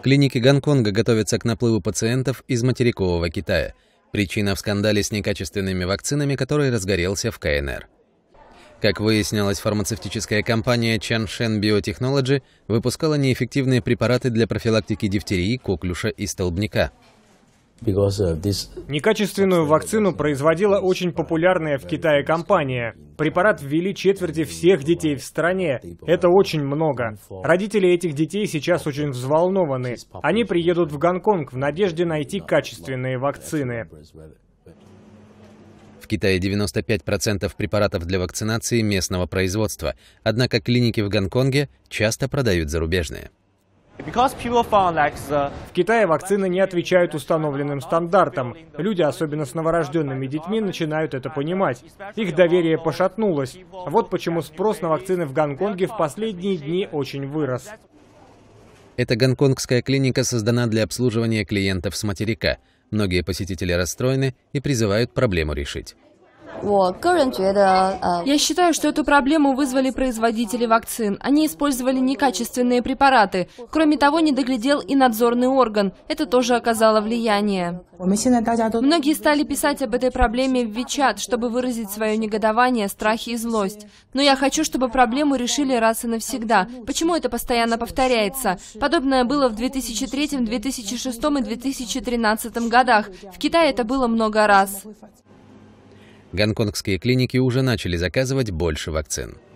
Клиники Гонконга готовятся к наплыву пациентов из материкового Китая. Причина в скандале с некачественными вакцинами, который разгорелся в КНР. Как выяснилось, фармацевтическая компания Changshen Biotechnology выпускала неэффективные препараты для профилактики дифтерии, коклюша и столбняка. Некачественную вакцину производила очень популярная в Китае компания. Препарат ввели четверти всех детей в стране. Это очень много. Родители этих детей сейчас очень взволнованы. Они приедут в Гонконг в надежде найти качественные вакцины. В Китае 95% препаратов для вакцинации местного производства, однако клиники в Гонконге часто продают зарубежные. В Китае вакцины не отвечают установленным стандартам. Люди, особенно с новорожденными детьми, начинают это понимать. Их доверие пошатнулось. Вот почему спрос на вакцины в Гонконге в последние дни очень вырос. Эта гонконгская клиника создана для обслуживания клиентов с материка. Многие посетители расстроены и призывают проблему решить. Я считаю, что эту проблему вызвали производители вакцин. Они использовали некачественные препараты. Кроме того, не доглядел и надзорный орган. Это тоже оказало влияние. Многие стали писать об этой проблеме в WeChat, чтобы выразить свое негодование, страхи и злость. Но я хочу, чтобы проблему решили раз и навсегда. Почему это постоянно повторяется? Подобное было в 2003, 2006 и 2013 годах. В Китае это было много раз. Гонконгские клиники уже начали заказывать больше вакцин.